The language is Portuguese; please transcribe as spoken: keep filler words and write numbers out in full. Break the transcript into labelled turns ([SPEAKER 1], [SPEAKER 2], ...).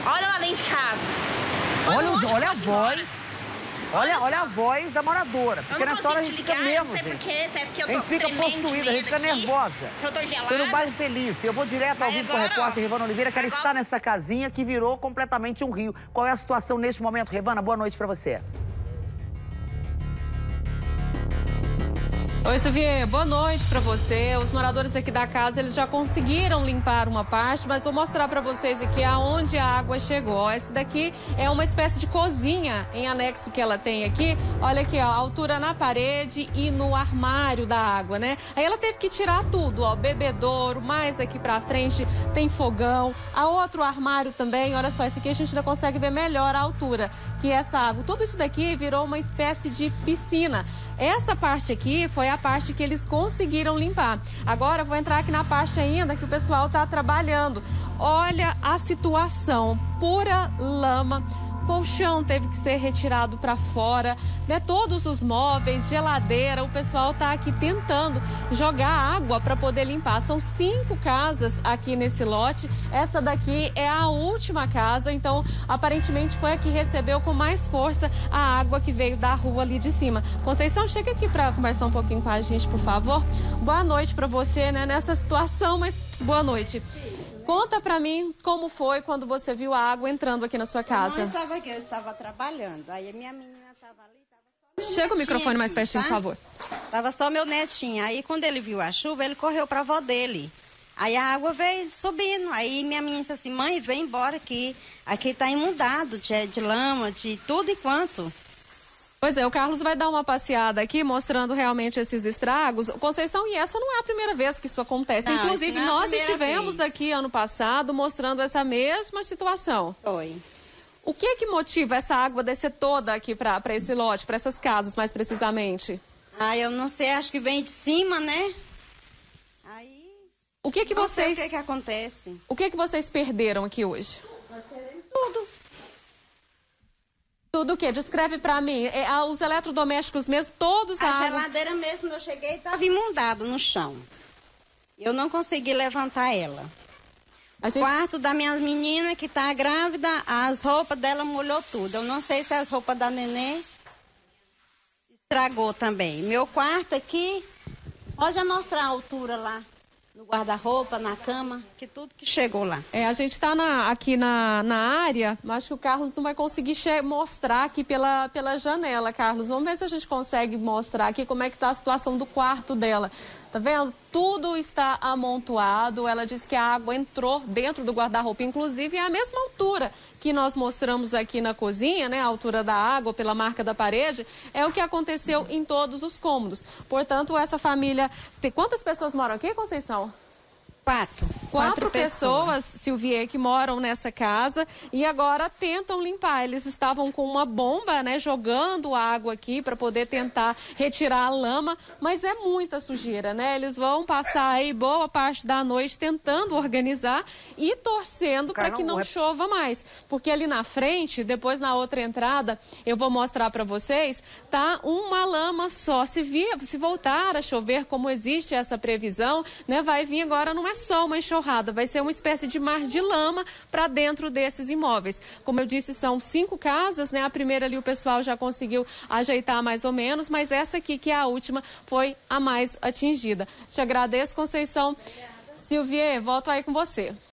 [SPEAKER 1] Olha lá dentro de casa.
[SPEAKER 2] Olha, os, olha a voz. Olha, olha a voz da moradora. Porque nessa hora a gente fica mesmo, gente.
[SPEAKER 1] Porque, sabe que eu
[SPEAKER 2] a gente fica possuída, a gente fica
[SPEAKER 1] aqui,
[SPEAKER 2] nervosa.
[SPEAKER 1] eu tô gelada.
[SPEAKER 2] Foi no bairro Feliz. Eu vou direto ao
[SPEAKER 1] Mas
[SPEAKER 2] vivo com o
[SPEAKER 1] agora,
[SPEAKER 2] repórter
[SPEAKER 1] ó,
[SPEAKER 2] Revana Oliveira, que ela
[SPEAKER 1] agora...
[SPEAKER 2] está nessa casinha que virou completamente um rio. Qual é a situação neste momento, Revana? Boa noite pra você.
[SPEAKER 3] Oi, Silvia, boa noite para você. Os moradores aqui da casa, eles já conseguiram limpar uma parte, mas vou mostrar para vocês aqui aonde a água chegou. Essa daqui é uma espécie de cozinha em anexo que ela tem aqui. Olha aqui, ó, a altura na parede e no armário da água, né? Aí ela teve que tirar tudo, ó, bebedouro, mais aqui para frente tem fogão, a outro armário também. Olha só, esse aqui a gente ainda consegue ver melhor a altura que essa água. Tudo isso daqui virou uma espécie de piscina. Essa parte aqui foi a parte que eles conseguiram limpar. Agora eu vou entrar aqui na parte ainda que o pessoal está trabalhando. Olha a situação, pura lama. Colchão teve que ser retirado para fora, né? Todos os móveis, geladeira, o pessoal tá aqui tentando jogar água para poder limpar. São cinco casas aqui nesse lote. Essa daqui é a última casa, então aparentemente foi a que recebeu com mais força a água que veio da rua ali de cima. Conceição, chega aqui para conversar um pouquinho com a gente, por favor. Boa noite para você, né? Nessa situação, mas boa noite. Conta pra mim como foi quando você viu a água entrando aqui na sua casa.
[SPEAKER 4] Eu não estava aqui, eu estava trabalhando. Aí a minha menina estava ali, estava só
[SPEAKER 3] Chega o microfone mais pertinho,
[SPEAKER 4] tá?
[SPEAKER 3] por favor.
[SPEAKER 4] Tava só meu netinho. Aí quando ele viu a chuva, ele correu pra avó dele. Aí a água veio subindo. Aí minha menina disse assim, mãe, vem embora aqui. Aqui tá inundado de, de lama, de tudo enquanto.
[SPEAKER 3] Pois é, o Carlos vai dar uma passeada aqui mostrando realmente esses estragos. Conceição, e essa não é a primeira vez que isso acontece.
[SPEAKER 4] Não,
[SPEAKER 3] Inclusive,
[SPEAKER 4] não é a
[SPEAKER 3] nós
[SPEAKER 4] primeira
[SPEAKER 3] estivemos
[SPEAKER 4] vez.
[SPEAKER 3] aqui ano passado mostrando essa mesma situação.
[SPEAKER 4] Foi.
[SPEAKER 3] O que é que motiva essa água descer toda aqui para esse lote, para essas casas mais precisamente?
[SPEAKER 4] Ah, eu não sei, acho que vem de cima, né? Aí...
[SPEAKER 3] O que é que
[SPEAKER 4] não
[SPEAKER 3] vocês...
[SPEAKER 4] sei o que que acontece.
[SPEAKER 3] O que é que vocês perderam aqui hoje?
[SPEAKER 4] Nós perdemos tudo.
[SPEAKER 3] Tudo o quê? Descreve pra mim. É, ah, os eletrodomésticos mesmo, todos a,
[SPEAKER 4] A
[SPEAKER 3] água...
[SPEAKER 4] geladeira mesmo, quando eu cheguei, estava imundada no chão. Eu não consegui levantar ela.
[SPEAKER 3] A gente...
[SPEAKER 4] O quarto da minha menina, que está grávida, as roupas dela molhou tudo. Eu não sei se as roupas da neném estragou também. Meu quarto aqui, pode mostrar a altura lá. No guarda-roupa, na cama, que tudo que chegou lá.
[SPEAKER 3] É, a gente está aqui na, na área, mas acho que o Carlos não vai conseguir mostrar aqui pela, pela janela, Carlos. Vamos ver se a gente consegue mostrar aqui como é que está a situação do quarto dela. Tá vendo? Tudo está amontoado. Ela disse que a água entrou dentro do guarda-roupa, inclusive é a mesma altura que nós mostramos aqui na cozinha, né? A altura da água pela marca da parede, é o que aconteceu em todos os cômodos. Portanto, essa família... Tem... Quantas pessoas moram aqui, Conceição?
[SPEAKER 4] Quatro.
[SPEAKER 3] Quatro,
[SPEAKER 4] Quatro
[SPEAKER 3] pessoas, pessoas, Silvia, que moram nessa casa e agora tentam limpar. Eles estavam com uma bomba, né, jogando água aqui para poder tentar retirar a lama, mas é muita sujeira, né? Eles vão passar aí boa parte da noite tentando organizar e torcendo para que não chova mais. Porque ali na frente, depois na outra entrada, eu vou mostrar para vocês, tá uma lama só. Se, vir, se voltar a chover, como existe essa previsão, né, vai vir agora, não é só uma enxurrada, vai ser uma espécie de mar de lama para dentro desses imóveis. Como eu disse, são cinco casas, né? A primeira ali o pessoal já conseguiu ajeitar mais ou menos, mas essa aqui, que é a última, foi a mais atingida. Te agradeço, Conceição. Silvia, volto aí com você.